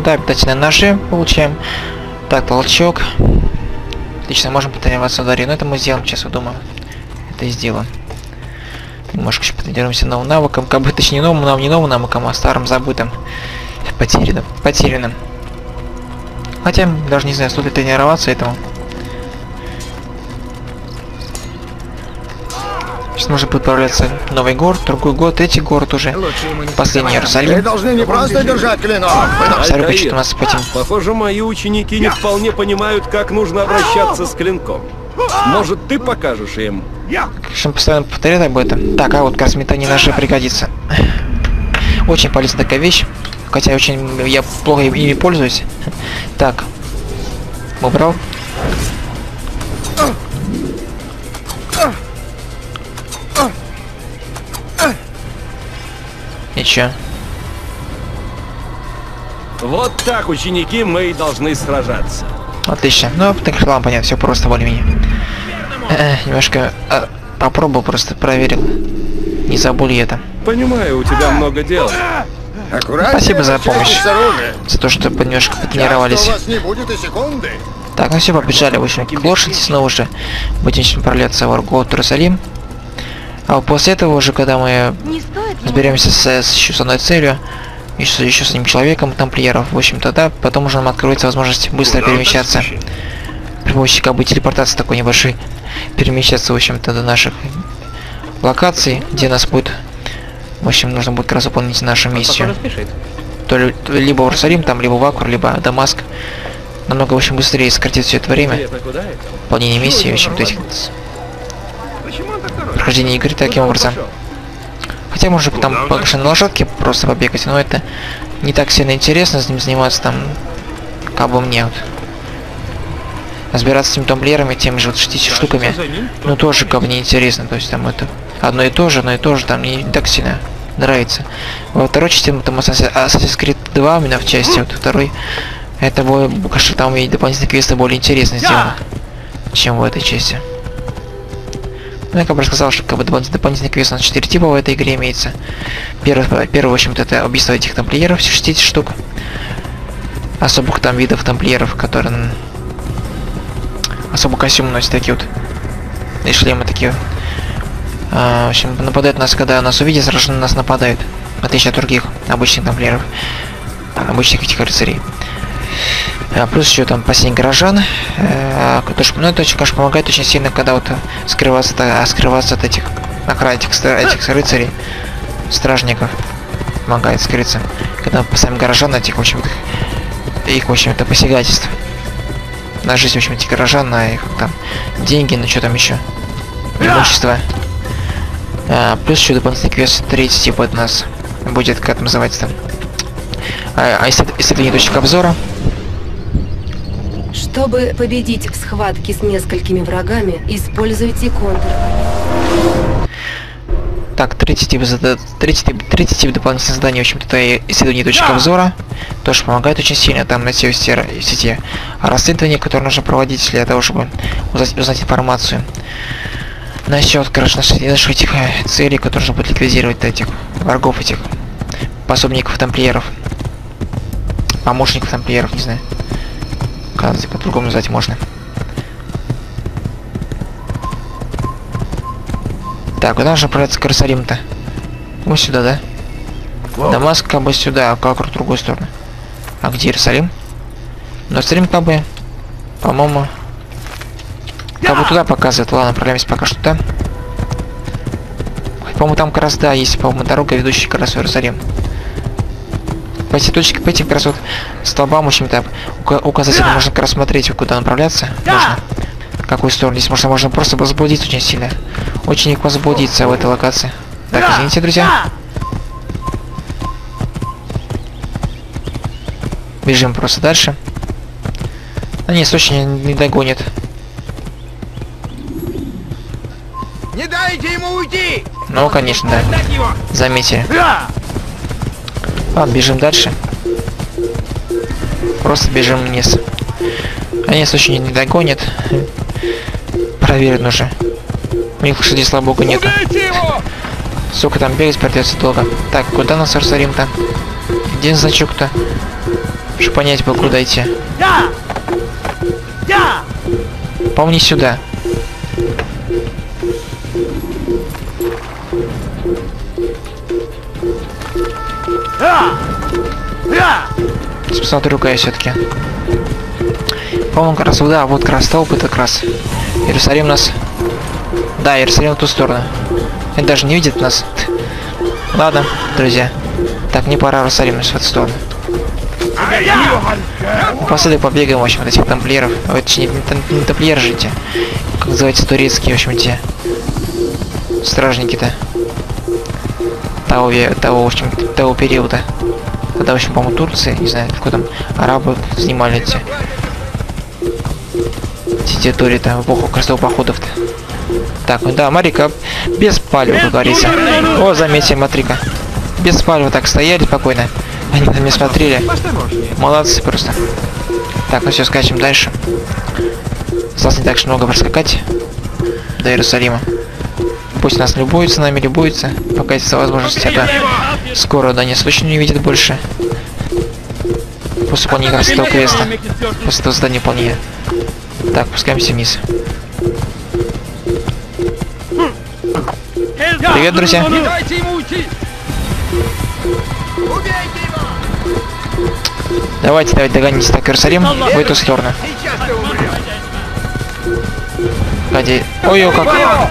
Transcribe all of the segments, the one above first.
Да, питательные ножи получаем. Так, толчок. Отлично, можем потренироваться в ударе. Но это мы сделаем сейчас, я думаю. Это и сделаем. Немножко еще потренируемся новым навыком. Как бы, точнее, не новым навыком, а старым забытым. Потерянным. Хотя, даже не знаю, стоит ли тренироваться этому. Сейчас нужно будет отправляться в новый город, другой город, третий город уже. Последний Иерусалим. Вы должны не просто держать клинок. Второй хочет у нас по этим. Похоже, мои ученики не вполне понимают, как нужно обращаться с клинком. Может, ты покажешь им? Конечно, постоянно повторяю об этом. Так, а вот как раз метание ножей пригодится. Очень полезная такая вещь. Хотя я плохо ими пользуюсь. Так. Убрал. Ничего. Вот так, ученики, мы и должны сражаться. Отлично. Ну, так ладно, понятно, все просто более-менее. Немножко попробовал, просто проверил. Не забыл я это. Понимаю, у тебя много дел. Спасибо за помощь. За то, что немножко потренировались. Так, ну все, побежали, в общем, к лошади снова же. Будем отправляться в город Иерусалим. А после этого уже, когда мы разберемся еще с одной целью, еще с одним человеком, тамплиеров, в общем, тогда потом уже нам откроется возможность быстро перемещаться. При помощи как бы телепортации такой небольшой. Перемещаться, в общем-то, до наших локаций, где нас будет... В общем, нужно будет как раз выполнить нашу миссию. Либо в Иерусалим, там, либо в Аккур, либо Дамаск. Намного, в общем, быстрее сократить все это время. Выполнение миссии, в общем-то, этих... Прохождение игры таким образом. Хотя можно там пока на лошадке просто побегать, но это не так сильно интересно, с ним заниматься там, как бы мне вот. Разбираться с этими тамплиерами, теми же вот 60 штуками, ну тоже как бы неинтересно, то есть там это одно и то же, там не так сильно нравится. Во второй части, там Assassin's Creed 2, именно в части вот второй, это было, конечно, там и дополнительные квесты более интересно сделаны, чем в этой части. Ну, я как бы рассказал, что как бы дополнительный квест у нас 4 типа в этой игре имеется. Первый, в общем-то, это убийство этих тамплиеров, 60 штук. Особых там видов тамплиеров, которые особо костюмы носят, такие вот. И шлемы такие. В общем, нападают нас, когда нас увидят, сразу на нас нападают. В отличие от других обычных тамплиеров. Обычных этих рыцарей. Плюс еще там последний горожан. Ну, это очень, конечно, помогает очень сильно, когда вот скрываться от этих охран этих рыцарей, стражников. Помогает скрыться. Когда мы поставим горожан на этих, в общем-то, посягательств. На жизнь, в общем, этих горожан, на их там деньги, на что там еще. Имущество. Плюс еще дополнительный квест 3 типа от нас будет, как это называется там. Исследование точек обзора. Чтобы победить в схватке с несколькими врагами, используйте контр. Так, третий тип дополнительных заданий, в общем-то, это исследование точек обзора. Тоже помогает очень сильно там найти все те расследования, которые нужно проводить для того, чтобы узнать информацию. Насчет, короче, наших этих целей, которые нужно будет ликвидировать этих врагов, этих пособников тамплиеров. Помощников тамплиеров, не знаю. Как по-другому назвать можно. Так, куда же отправляться к Иерусалиму-то? Вот сюда, да? Дамаск как бы сюда, а как в другую сторону. А где Иерусалим? Но Иерусалим как бы, по-моему, как бы туда показывает. Ладно, отправляемся пока что туда. По-моему, там как раз, да, есть, по-моему, дорога, ведущая как раз в Иерусалим. По этим как раз вот столбам, в общем-то, указателям можно как раз смотреть, куда направляться нужно. В какую сторону. Здесь можно просто заблудиться очень сильно. Очень легко заблудиться в этой локации. Так, извините, друзья. Бежим просто дальше. Они очень не догонят. Не дайте ему уйти! Ну, конечно, да. Заметили. Ладно, бежим дальше. Просто бежим вниз. Они нас очень не догонят. Проверить нужно. У них лошадей, слава богу, нету. Сука, там бегать придется долго. Так, куда нас Иерусалим-то? Где значок-то? Чтобы понять было, куда идти. Помни сюда. Посмотрю я все-таки. По-моему, как раз да, вот как раз столб, это как раз Иерусалим нас. Да, Иерусалим в ту сторону. Он даже не видит нас. Ладно, друзья. Так, не пора Иерусалим в эту сторону. Напоследок побегаем, в общем, от этих тамплиеров. Ой, точнее, не тамплиеры же эти. Как называются турецкие, в общем, те стражники-то. Того, в общем, того периода. Тогда, в общем, по-моему, Турция, не знаю, какой там арабы снимали эти территории-то в эпоху крестовых походов-то. Так, ну да, Марика без палева, как говорится. О, заметьте, Матрика. Без палева так стояли спокойно. Они на меня смотрели. Молодцы просто. Так, ну все, скачем дальше. Осталось не так уж много проскакать до Иерусалима. Пусть нас любуются, нами любуются. Пока есть возможность, это скоро, да, не точно не видит больше. После выполнения этого квеста. После этого задания выполнения. Так, пускаемся вниз. Привет, друзья. Давайте догоните так Иерусалим в эту сторону. Погоди. Ой, как.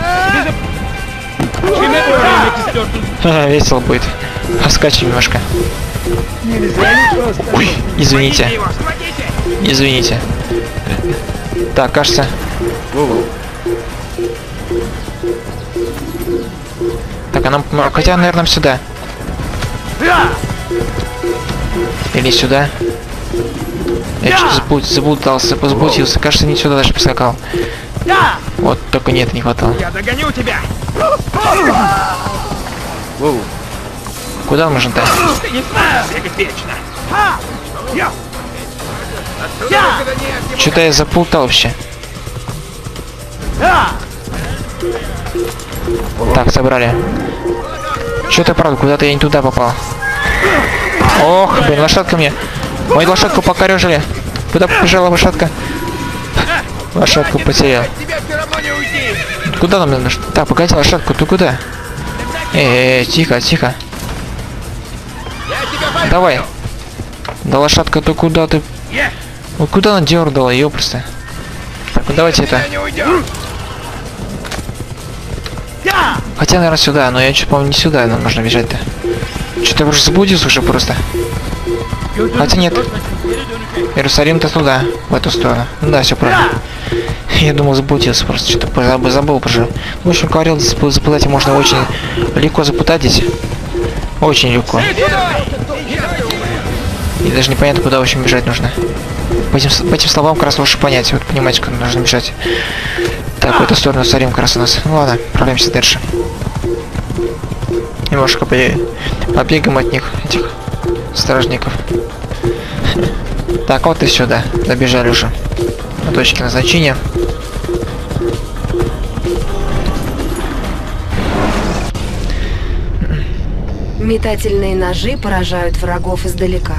Весело будет. Скачем немножко. Ой, извините. Извините. Так, кажется. Так, а нам... Хотя, наверное, сюда. Или сюда. Я что-то заблудился. Кажется, не сюда даже поскакал. Вот, только нет, не хватало. Я догоню тебя! Куда нужно-то? Ты не сможешь бегать вечно! Что-то я заплутал вообще. Так, собрали. Что-то правда, куда-то я не туда попал. Ох, блин, лошадка мне. Мою лошадку покорежили. Куда побежала лошадка? Лошадку потерял. Куда нам нужно? Так, погоди, лошадку, ты куда? Тихо, тихо. Давай. Да лошадка, ты куда ты? Вот куда она дернула, ее просто. Так, ну давайте это. Хотя, наверное, сюда, но я что-то, по-моему, не сюда нам нужно бежать-то. Что-то уже заблудился уже просто. Хотя нет. Иерусалим-то туда, в эту сторону. Ну да, все правильно. Я думал, заблудился просто, что-то забыл уже. В общем, говорил, запутать можно очень легко запутать здесь. Очень легко. И даже непонятно, куда, в общем, бежать нужно. По этим словам как раз лучше понять, вот понимаете, куда нужно бежать. Так, в эту сторону Иерусалим как раз у нас. Ну ладно, отправляемся дальше. Немножко побегаем от них, этих стражников. Так, вот и сюда. Добежали уже до точки назначения. Метательные ножи поражают врагов издалека.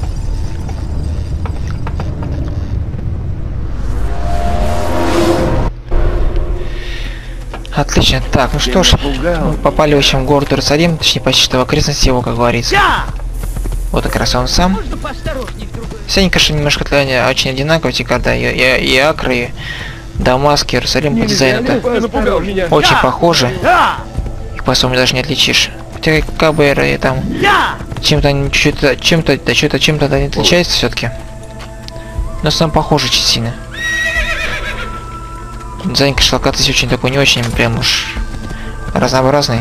Отлично. Так, ну что ж, мы попали в общем в город Иерусалим, точнее почти что в окрестности его, как говорится. Вот как раз он сам. Все они, конечно, немножко очень одинаковые, эти города, и Акры, и Дамаск, и Иерусалим по дизайну-то очень похожи. Их по сумме даже не отличишь. Хотя как бы и там чем-то чем-то не отличается все-таки. Но сам похож очень сильно. Дизайн, конечно, локации очень такой не очень, прям уж разнообразный.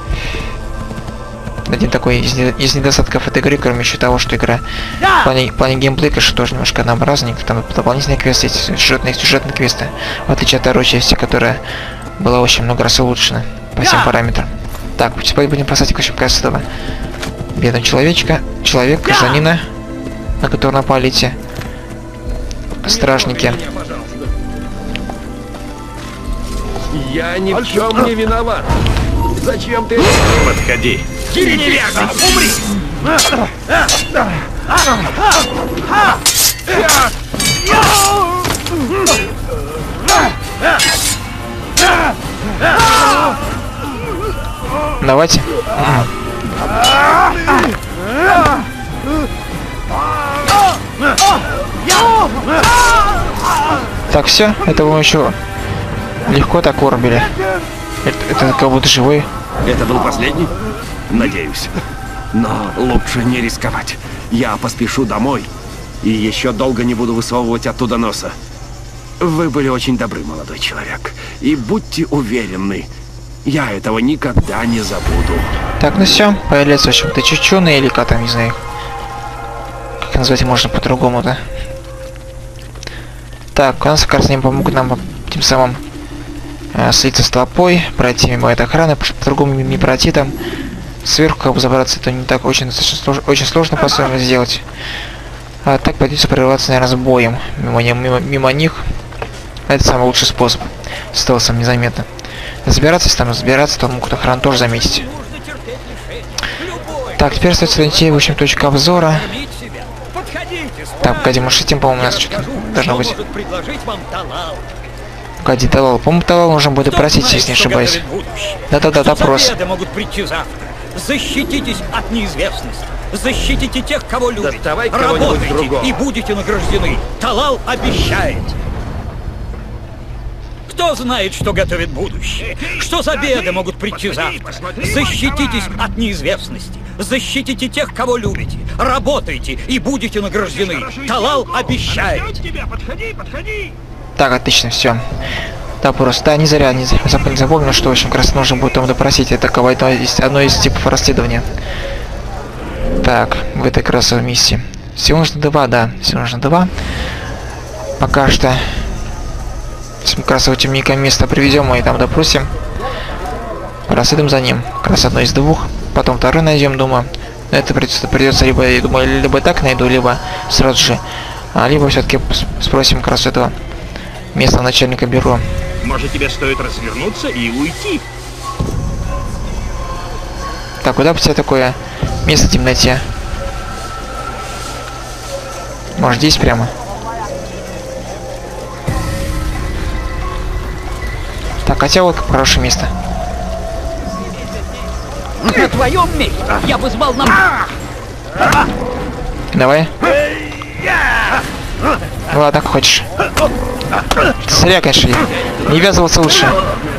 Один такой из недостатков этой игры, кроме еще того, что игра в плане геймплея, конечно, тоже немножко однообразный. Там дополнительные квесты, сюжетные квесты, в отличие от второй части, которая была очень много раз улучшена по всем параметрам. Так, теперь будем спасать квест этого бедного человека, гражданина, на которого напали эти стражники. Я ни в чем не виноват. Зачем ты... Подходи. Неверный, умри! Давайте. Так, все, это вы еще легко так вырубили. Это как будто живой. Это был последний? Надеюсь. Но лучше не рисковать. Я поспешу домой и еще долго не буду высовывать оттуда носа. Вы были очень добры, молодой человек. И будьте уверены, я этого никогда не забуду. Так, ну все, появляется, в общем-то, чучуны или как там, не знаю. Как назвать можно по-другому-то. Так, у нас как раз они помогут нам тем самым слиться с толпой, пройти мимо этой охраны, по-другому не пройти там. Сверху как бы забраться, это не так очень сложно по-своему сделать. А так придется прорываться, наверное, с боем мимо них. Это самый лучший способ. Стелсом незаметно. Забираться, если там забираться, то могут охрану тоже заметить. Так, теперь остается найти, в общем, точку обзора. Так, погоди, маршрутим, по-моему, у нас что-то должно быть. Погоди, Талал. По-моему, Талал нужно будет просить, если не ошибаюсь. Да-да-да, допрос. Защититесь от неизвестности. Защитите тех, кого любите. Работайте и будете награждены. Талал обещает. Кто знает, что готовит будущее? Что за беды могут прийти завтра? Защититесь от неизвестности. Защитите тех, кого любите. Работайте и будете награждены. Талал обещает. Так, отлично, все. Да, просто, да, не зря, не запомнил, что, в общем, как раз нужно будет там допросить. Это одно из типов расследования. Так, в этой как раз миссии. Всего нужно 2, да, всего нужно 2. Пока что как раз вот темненькое место приведем и там допросим. Расследуем за ним. Как раз одно из 2. Потом второй найдем, думаю. Это придется либо, я думаю, либо так найду, либо сразу же. Либо все-таки спросим как раз этого местного начальника бюро. Может, тебе стоит развернуться и уйти? Так, куда бы тебе такое место в темноте? Может, здесь прямо? Так, хотя вот хорошее место. На твоем месте я бы звал на... Давай. Ну ладно, как хочешь. Зря, конечно, не ввязываться лучше.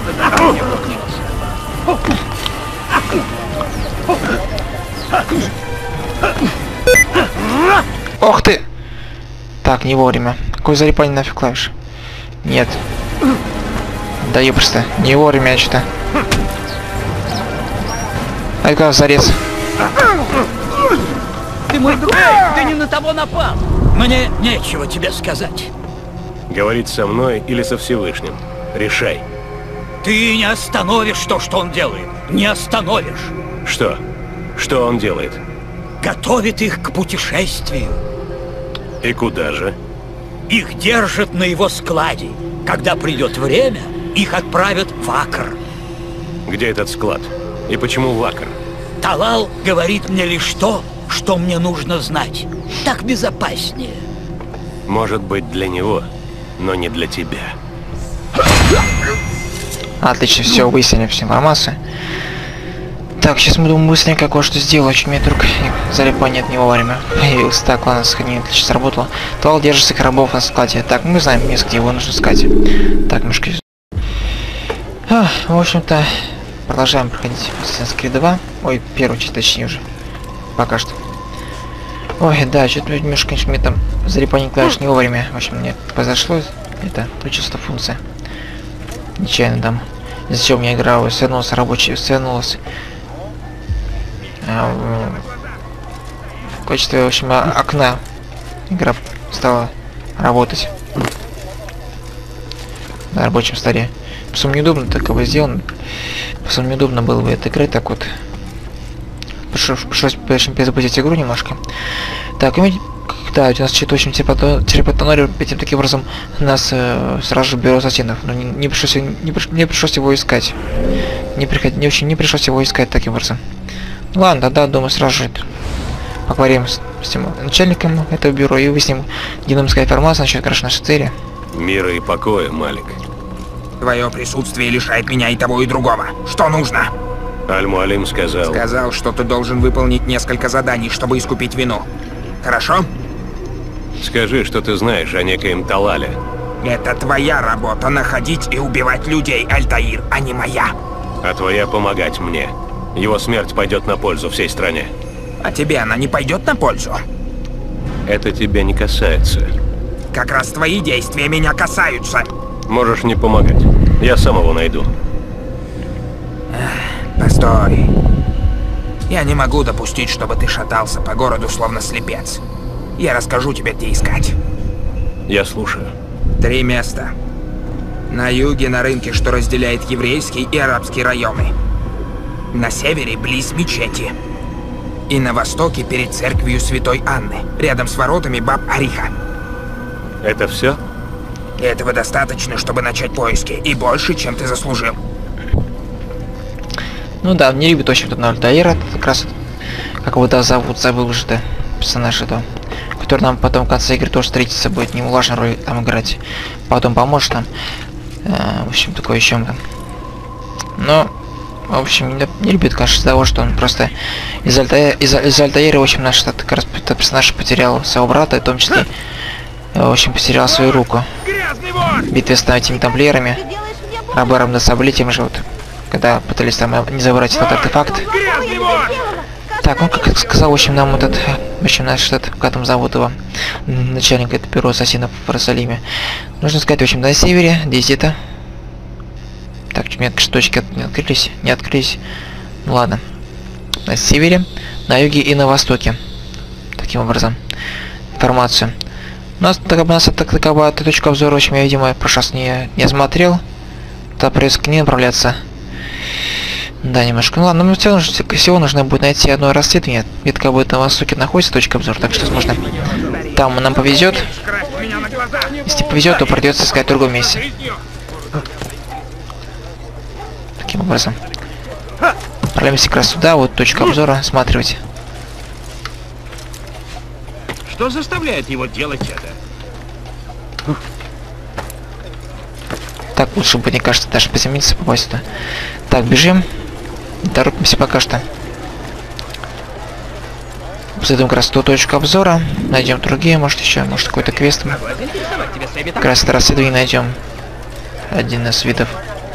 Ох ты! Так, не вовремя. Какой залипание нафиг клавиш? Нет. Да ёпрста, не вовремя что-то. А это зарез. Ты мой друг, ты не на того напал. Мне нечего тебе сказать. Говорить со мной или со Всевышним? Решай. Ты не остановишь то, что он делает. Не остановишь. Что? Что он делает? Готовит их к путешествию. И куда же? Их держат на его складе. Когда придет время, их отправят в Акр. Где этот склад? И почему в Акр? Талал говорит мне лишь то, что мне нужно знать. Так безопаснее. Может быть, для него, но не для тебя. Отлично, все, выяснили всю информацию. Так, сейчас мы думаем быстренько кое-что сделать. Очень мне только залипание от него вовремя появился. Так, ладно, сохранение отлично сработало. Талал держит своих рабов на складе. Так, мы знаем место, где его нужно искать. Так, немножко... в общем-то, продолжаем проходить Assassin's Creed 2. Ой, первую часть, точнее уже. Пока что. Ой, да, что-то немножко, конечно, мне там залипание клавиш не вовремя. В общем, мне произошло. Это включилась эта функция. Нечаянно там. Из-за чего у меня игра свернулась, рабочая свернулась. В качестве, в общем, окна игра стала работать на рабочем столе. Просто неудобно так как бы сделано. Просто неудобно было бы этой игры так вот. Пришлось перезапустить игру немножко. Так, да, у нас что-то очень терапатонория, этим таким образом нас сразу же берут ассасинов. Но не пришлось его искать. Не пришлось его искать таким образом. Ну ладно, тогда думаю сразу же поговорим с тем начальником этого бюро и выясним, где нам искать информацию насчет краж нашей цели. Мира и покоя, Малик. Твое присутствие лишает меня и того, и другого. Что нужно? Аль-Муалим сказал... Сказал, что ты должен выполнить несколько заданий, чтобы искупить вину. Хорошо? Скажи, что ты знаешь о некоем Талале. Это твоя работа — находить и убивать людей, Альтаир, а не моя. А твоя — помогать мне. Его смерть пойдет на пользу всей стране. А тебе она не пойдет на пользу? Это тебя не касается. Как раз твои действия меня касаются. Можешь не помогать. Я сам его найду. Постой. Я не могу допустить, чтобы ты шатался по городу словно слепец. Я расскажу тебе, где искать. Я слушаю. 3 места. На юге, на рынке, что разделяет еврейский и арабский районы. На севере, близ мечети. И на востоке, перед церковью Святой Анны, рядом с воротами Баб-Ариха. Это все? Этого достаточно, чтобы начать поиски, и больше, чем ты заслужил. Ну да, не любит очень тут Альтаира, как раз, как его да зовут, забыл уже, да, персонаж этого, который нам потом в конце игры тоже встретится, будет немаловажную роль там играть, потом поможет нам, в общем, такое еще. Но, в общем, не любит, конечно, из-за того, что он просто из Альтаира, в общем, наш этот персонаж потерял своего брата, в том числе, в общем, потерял свою руку в битве с этими тамплиерами, Робером де Сабли, тем же вот. Когда пытались там не забрать этот артефакт. Так, ну как сказал, в общем, нам этот, в общем, наш этот, как там зовут его, начальник этого бюро ассасинов в Иерусалиме. Нужно сказать, в общем, на севере, здесь где-то. Так, у меня точки не открылись. Ну ладно. На севере, на юге и на востоке. Таким образом. Информацию. У нас такая точка обзора, в общем, я, видимо, в прошлый раз не осмотрел. Тогда придется к ней направляться. Да, немножко. Ну ладно, но всего нужно будет найти одно расследование. Где-то как бы на востоке находится точка обзора, так что возможно там нам повезет. Если повезет, то придется искать в другом месте. Таким образом. Отправляемся как раз сюда, вот точка обзора, осматривать. Что заставляет его делать это? Так, лучше бы, мне кажется, даже поземлиться, попасть сюда. Так, бежим. Торопимся пока что. Зайдем как раз в ту точку обзора. Найдем другие, может еще, может какой-то квест. Как раз это расследование найдем. Один из видов.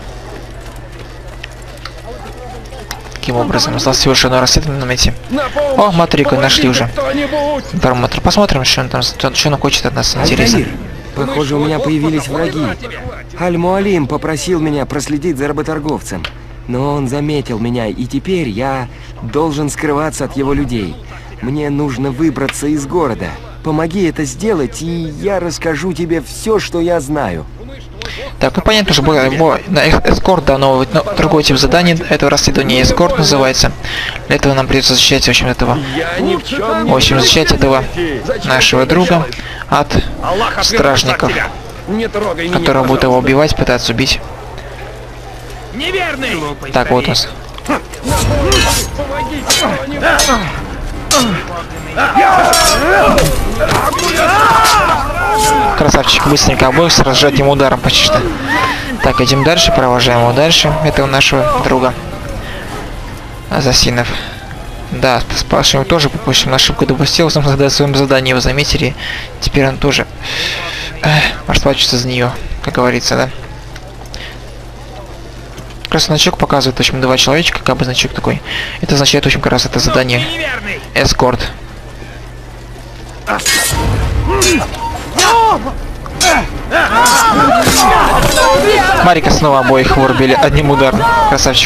Таким образом, осталось всего лишь одно расследование найти. О, Матрику нашли уже. Информатор. Посмотрим, что он там, что он хочет от нас, интересно. Похоже, у меня появились враги. Аль-Муалим попросил меня проследить за работорговцем. Но он заметил меня, и теперь я должен скрываться от его людей. Мне нужно выбраться из города. Помоги это сделать, и я расскажу тебе все, что я знаю. Так, ну понятно, что эскорт дано, но другой тип заданий этого расследования эскорт называется. Для этого нам придется защищать, в общем, этого, защищать этого нашего друга от стражников, которые будут его убивать, пытаться убить. Так, вот у нас. Красавчик, быстренько обоих сразу одним ударом почти что. Так, идем дальше, провожаем его дальше. Это у нашего друга ассасинов. Да, спрашиваем тоже, по большому ошибку допустил в своем задании, вы заметили. Теперь он тоже расплачется за нее, как говорится, да. Как раз значок показывает, в общем, 2 человечка, как бы значок такой. Это означает, в общем, как раз это задание эскорт. Марика снова обоих вырубили одним ударом. Красавчик.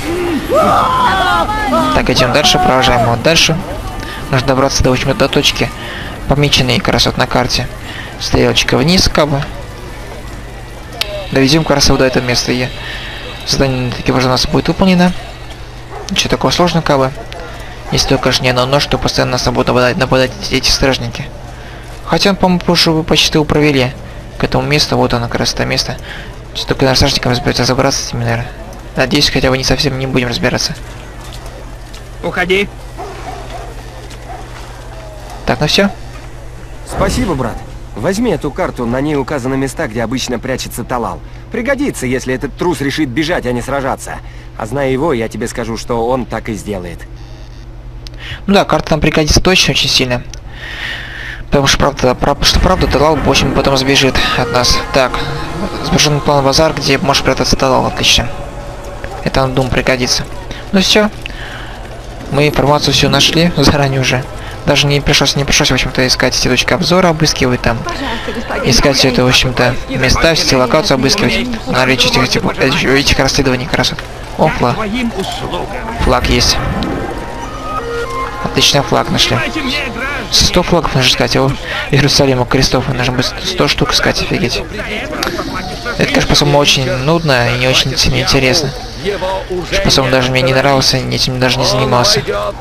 Так, идем дальше, провожаем его дальше. Нужно добраться до, в общем, до точки, помеченной как раз вот на карте. Стрелочка вниз, как бы. Доведем как раз его до этого места. И задание таки уже у нас будет выполнено. Ничего такого сложного, как бы. Если только, конечно, не одно, что постоянно нас будут нападать эти стражники. Хотя, по-моему, прошлую почти его провели к этому месту. Вот оно, как раз это место. Сейчас только наш стражникам разобраться с ними, наверное. Надеюсь, хотя бы не совсем не будем разбираться. Уходи. Так, ну все. Спасибо, брат. Возьми эту карту, на ней указаны места, где обычно прячется Талал. Пригодится, если этот трус решит бежать, а не сражаться. А зная его, я тебе скажу, что он так и сделает. Ну да, карта нам пригодится точно очень сильно. Потому что правда, Талал, в общем, потом сбежит от нас. Так, сбежен план базар, где может прятаться Талал, отлично. Это нам, думаю, пригодится. Ну все. Мы информацию все нашли заранее уже. Даже не пришлось, в общем-то, искать все точки обзора, обыскивать там. Искать все это, в общем-то, места, все локации обыскивать. Наличие этих расследований как раз. О, флаг. Флаг есть. Отлично, флаг нашли. 100 флагов нужно искать, а у Иерусалима крестов нужно быть 100 штук искать, офигеть. Это, конечно, по-своему очень нудно и не очень сильно интересно. По-своему даже мне не нравился, этим даже не занимался.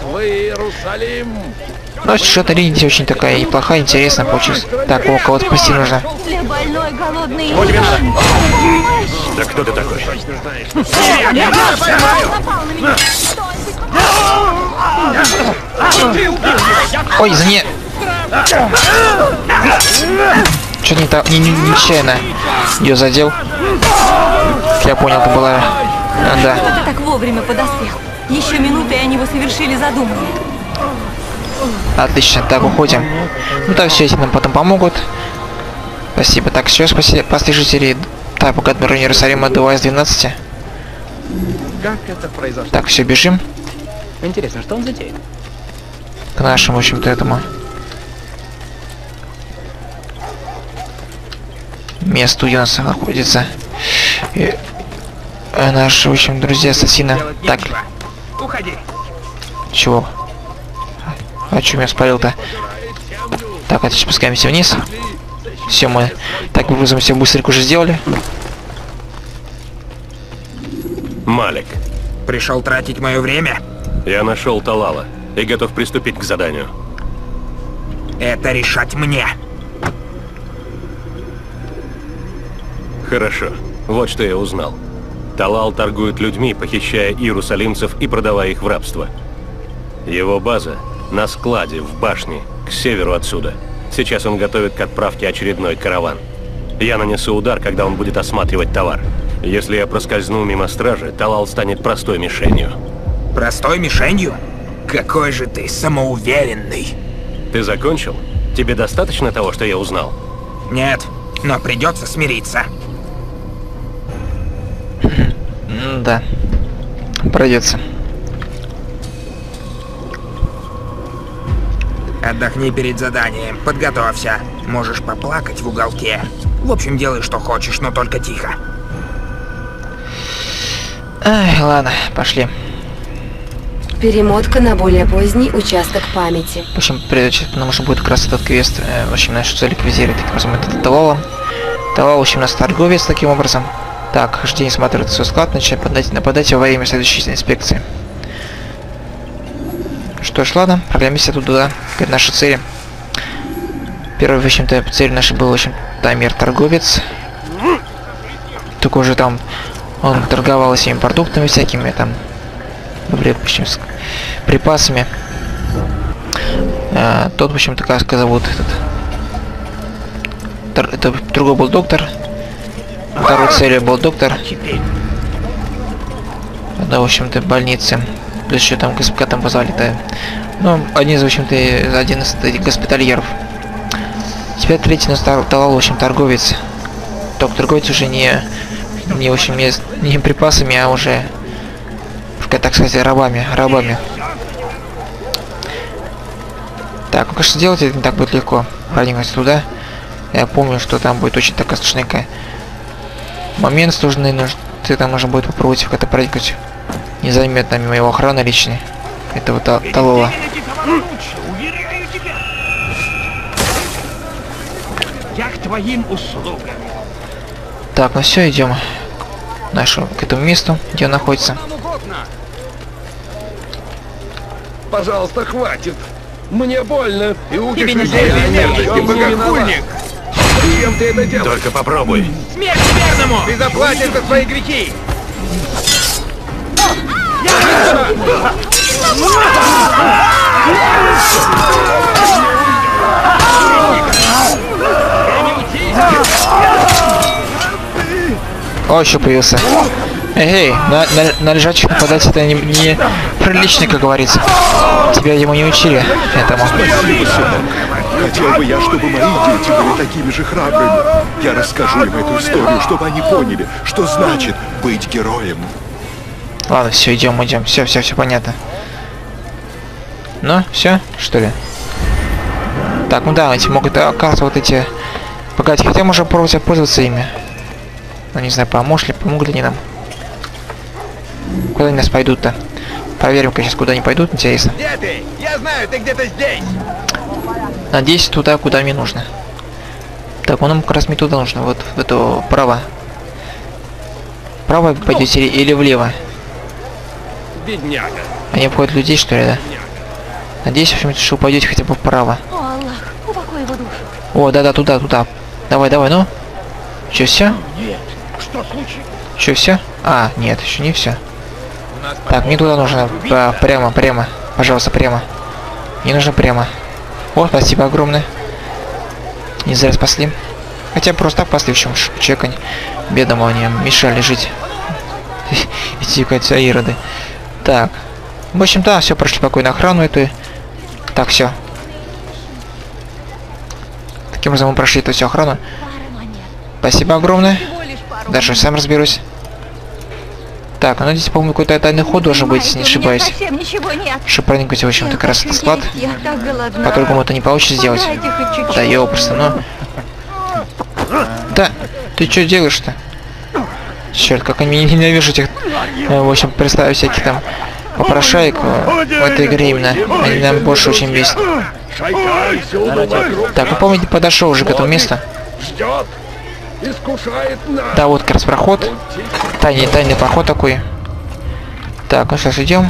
Но сюжетная линия здесь очень такая неплохая, интересная получилась. Так, о, кого-то спасти нужно. Да кто ты такой? Ой, извини. Чё-то не так, нечаянно ее задел. Я понял, это была... Да. Ты так вовремя подоспел. Еще минуты, и они бы совершили задуманное. Отлично, так, уходим. Ну так, все, эти нам потом помогут. Спасибо. Так, все, спасли жителей. Так, пока от Иерусалима до из 12. Как это произошло? Так, все, бежим. Интересно, что он затеял? К нашему, в общем-то, этому месту, где у нас находится. И наши, в общем, друзья ассасина. Так. Уходи. Чего? А что меня спалил-то? Так, а сейчас спускаемся вниз. Все, мы так вызовем все быстренько уже сделали. Малик, Пришел тратить мое время? я нашел Талала и готов приступить к заданию. Это решать мне. Хорошо. Вот что я узнал. Талал торгует людьми, похищая иерусалимцев и продавая их в рабство. Его база на складе в башне, к северу отсюда. Сейчас он готовит к отправке очередной караван. Я нанесу удар, когда он будет осматривать товар. Если я проскользну мимо стражи, Талал станет простой мишенью. Простой мишенью? Какой же ты самоуверенный. Ты закончил? Тебе достаточно того, что я узнал? Нет, но придется смириться. Да. Придется. Отдохни перед заданием, подготовься. Можешь поплакать в уголке. В общем, делай, что хочешь, но только тихо. Ай, ладно, пошли. Перемотка на более поздний участок памяти. В общем, потому что будет как раз этот квест, в общем, нашу цель ликвидировать, таким образом, это Талала. Талал, в общем, у нас торговец, таким образом. Так, жди, смотрит свой склад, начинай нападать во время следующей инспекции. Что ж, ладно, программист туда, к нашей цели. Первой, в общем-то, цель наша была, в общем, Тамир торговец. Только уже там он торговал всеми продуктами всякими, там, в общем, с припасами. Тот, в общем-то, как зовут этот... Это другой был доктор. Второй целью был доктор. Да, в общем-то, больницы. Плюс еще там, как там позвали-то. Ну, один из, в общем-то, один из этих госпитальеров. Теперь третий нас Талал, в общем, торговец. Только торговец уже не в общем, не припасами, а уже, так сказать, рабами. Так, ну, конечно, делать это не так будет легко. Проникнуть туда. Я помню, что там будет очень такая страшненькая момент сложный, но ты там можно будет попробовать как-то проникнуть незаметно мимо его охраны личной. Этого Талала. Я к твоим услугам. Так, ну все, идем к этому месту, где он находится. Пожалуйста, хватит. Мне больно. Ты учишь людей мерзости, богохульник. Зачем ты это делаешь? Только попробуй. Смерть верному! Ты заплатишь за свои грехи. О, еще появился. Эй, на лежачих нападать это не прилично, как говорится. Тебя ему не учили этому. Хотел бы я, чтобы мои дети были такими же храбрыми. Я расскажу им эту историю, чтобы они поняли, что значит быть героем. Ладно, все, идем. Все понятно. Ну, все, что ли? Так, ну да, эти могут, оказывается, вот эти... Погодите, хотя можно пробовать пользоваться ими. Ну, не знаю, помогут ли они нам. Куда они нас пойдут-то? Проверим-ка сейчас, куда они пойдут, интересно. Где ты? Я знаю, ты где-то здесь. Надеюсь, туда, куда мне нужно. Так, он нам как раз не туда нужно, вот в эту право. Право пойдете или влево? Бедняга. Они обходят людей, что ли, да? Надеюсь, в общем, что упадете хотя бы вправо. О, Аллах, упокой его душу. О, да, туда. Давай, ну. Че, все? Нет. Что случилось? Че, все? А, нет, еще не все. Так, мне туда нужно прямо. Пожалуйста, прямо. Мне нужно прямо. О, спасибо огромное. Не зря спасли. Хотя просто так спасли, в чем человека бедному они мешали жить. Эти ироды. Так. В общем-то, все, прошли спокойно охрану эту. Так, все. Таким образом мы прошли эту всю охрану. Спасибо огромное. Даже сам разберусь. Так, ну здесь, по-моему, какой-то тайный ход должен быть, если не ошибаюсь. Совсем ничего нет. Чтобы проникнуть, в общем-то, как раз этот склад. Я так голодна. По-другому это не получится сделать. Подайте хоть чуть-чуть. Да ёпрст, ну. Да, ты что делаешь-то? Черт, как они ненавижу этих, в общем, представь всяких там попрошаек в этой игре именно. Они нам больше очень бесят. Так, вы помните, подошел уже к этому месту. Да, вот как раз проход. Тайный проход такой. Так, ну сейчас идем.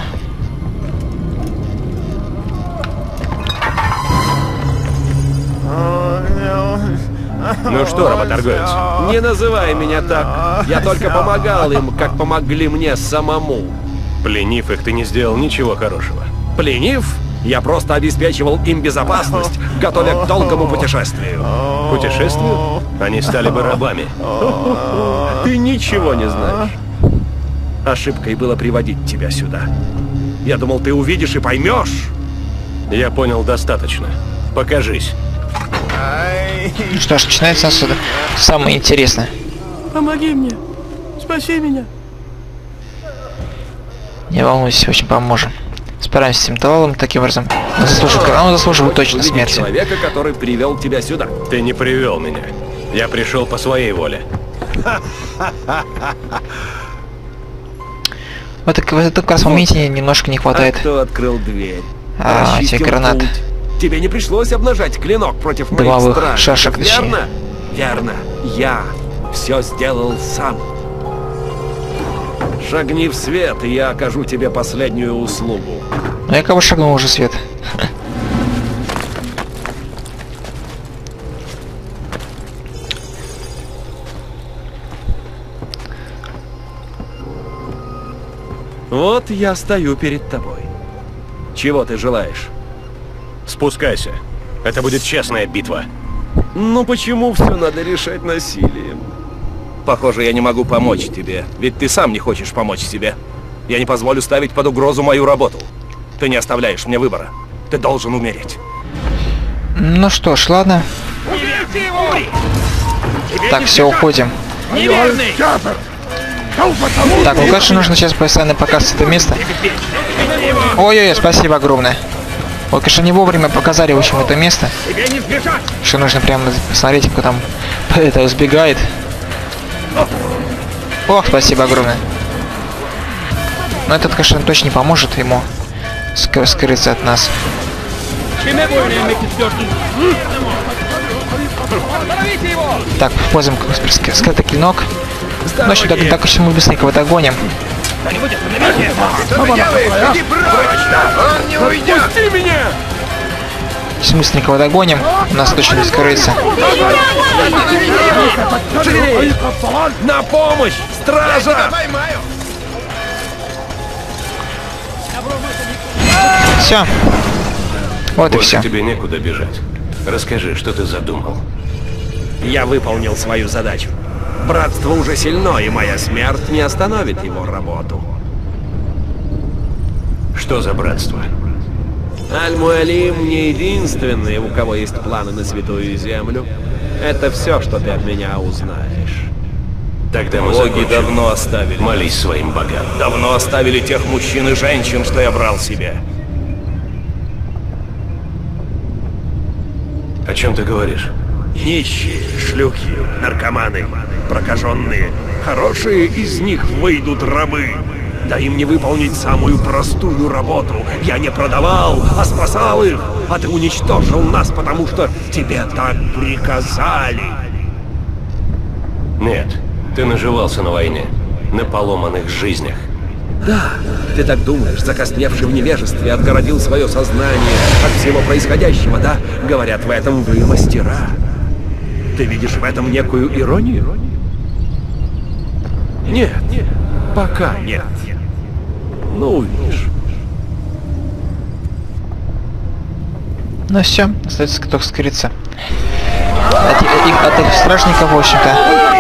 Ну что, работорговец, не называй меня так. Я только помогал им, как помогли мне самому. Пленив их, ты не сделал ничего хорошего. Пленив? Я просто обеспечивал им безопасность, готовя к долгому путешествию. Путешествию? Они стали бы рабами. Ты ничего не знаешь. Ошибкой было приводить тебя сюда. Я думал, ты увидишь и поймешь. Я понял достаточно. Покажись. Что ж, начинается отсюда самое интересное. Помоги мне. Спаси меня. Не волнуйся, очень поможем. Справимся с этим талалом таким образом. Он заслуживает точно смерти. Человека, который привел тебя сюда. Ты не привел меня. Я пришел по своей воле. В этом как раз моменте немножко не хватает. А кто открыл дверь? Этих гранат. Путь. Тебе не пришлось обнажать клинок против моих Дымовых стражей. шашек, Верно? Верно. Я все сделал сам. Шагни в свет, и я окажу тебе последнюю услугу. Ну я кого шагнул уже свет. Вот я стою перед тобой. Чего ты желаешь? Спускайся. Это будет честная битва. Ну почему все надо решать насилием? Похоже, я не могу помочь тебе, ведь ты сам не хочешь помочь себе. Я не позволю ставить под угрозу мою работу. Ты не оставляешь мне выбора. Ты должен умереть. Ну что ж, ладно. Так, все, уходим. Так, ну конечно нужно сейчас постоянно показывать это место. Ой-ой-ой, спасибо огромное. Вот, конечно, не вовремя показали, в общем, это место. Что нужно прямо посмотреть, кто там это сбегает. Ох, спасибо огромное. Но этот, конечно, точно не поможет ему скрыться от нас. Так, используем скрытый клинок. Ну, что так еще мы быстренько догоним. Отпусти меня! Быстренько догоним. У нас точно не скрыться. На помощь! Стража! Все. Вот и Больше все. тебе некуда бежать. Расскажи, что ты задумал. Я выполнил свою задачу. Братство уже сильно, и моя смерть не остановит его работу. Что за братство? Аль-Муалим не единственный, у кого есть планы на Святую Землю. Это все, что ты от меня узнаешь. Тогда мы Боги закончим. давно оставили. Молись своим богам. Давно оставили тех мужчин и женщин, что я брал себе. О чем ты говоришь? Нищие, шлюхи, наркоманы, прокаженные. Хорошие из них выйдут рабы. Да им не выполнить самую простую работу. Я не продавал, а спасал их. А ты уничтожил нас, потому что тебе так приказали. Нет, ты наживался на войне, на поломанных жизнях. Да, ты так думаешь, закосневший в невежестве, отгородил свое сознание от всего происходящего, да? Говорят, в этом вы мастера. Ты видишь в этом некую иронию? Нет, пока нет. Ну, увидишь. Ну все, остается только скрыться. От этих стражников, в общем-то.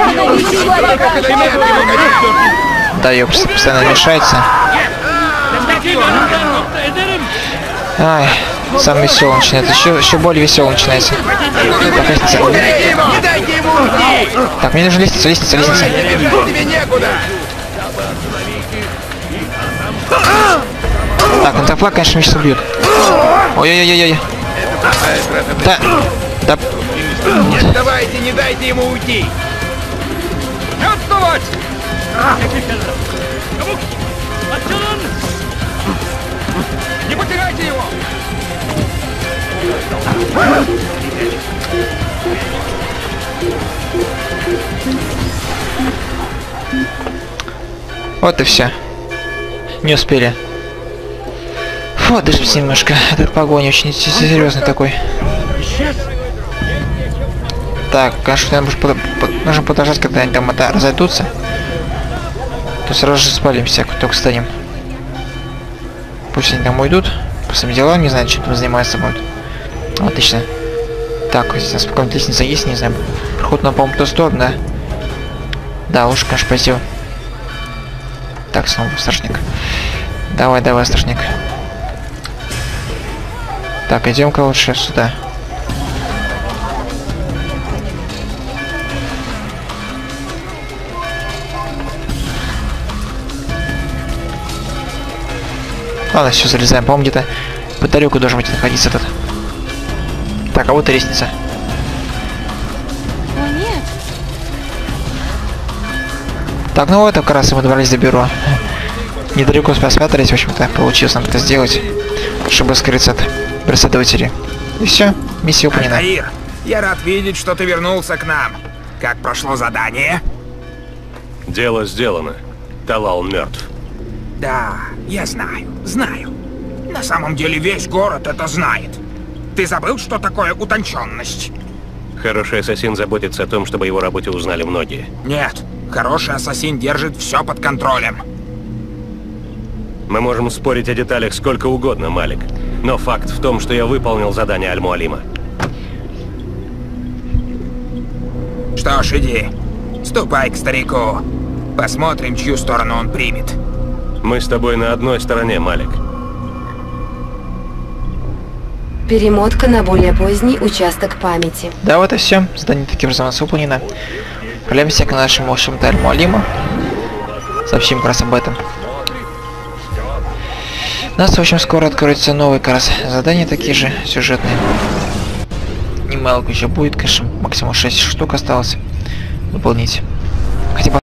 Да, ее постоянно мешается. Ай, сам веселый начинается. Еще более веселый начинается. Так, лестница. Так, мне нужна лестница. Так, ну так флаг, конечно, меня сейчас убьют. Ой-ой-ой-ой. Да. Нет, давайте, не дайте ему уйти. Не отставать! Не потеряйте его! Вот и все. Не успели. Фу, дождись немножко. Этот погоня очень серьезный такой. Так, конечно, нужно подождать, когда они там разойдутся. То сразу же спалимся, как только станем. Пусть они там уйдут. По своим делам, не знаю, чем там заниматься будут. Отлично. Так, здесь у нас какая-то лестница есть, не знаю. Проход на, по-моему, ту сторону, да? Да, лучше, конечно, пойти. Так, снова страшник. Давай, страшник. Так, идем-ка лучше сюда. Ладно, все, залезаем. По-моему, где-то по тарелку должен быть находиться этот. Так, а вот и лестница. О, нет. Так, ну вот как раз мы добрались до бюро. Недалеко спрятались, в общем-то, получилось нам это сделать, чтобы скрыться от преследователей. И все, миссия выполнена. Альтаир, я рад видеть, что ты вернулся к нам. Как прошло задание? Дело сделано. Талал мертв. Да, я знаю. На самом деле весь город это знает. Ты забыл, что такое утонченность? Хороший ассасин заботится о том, чтобы его работе узнали многие. Нет, хороший ассасин держит все под контролем. Мы можем спорить о деталях сколько угодно, Малик. Но факт в том, что я выполнил задание Аль-Муалима. Что ж, иди. Ступай к старику. Посмотрим, чью сторону он примет. Мы с тобой на одной стороне, Малик. Перемотка на более поздний участок памяти. Да, вот и все. Задание таким образом у нас выполнено. Отправляемся к нашему Аль-Муалиму. Сообщим как раз об этом. У нас, в общем, скоро откроются новые как раз задания, такие же сюжетные. Немало еще будет, конечно, максимум 6 штук осталось выполнить. Хотя бы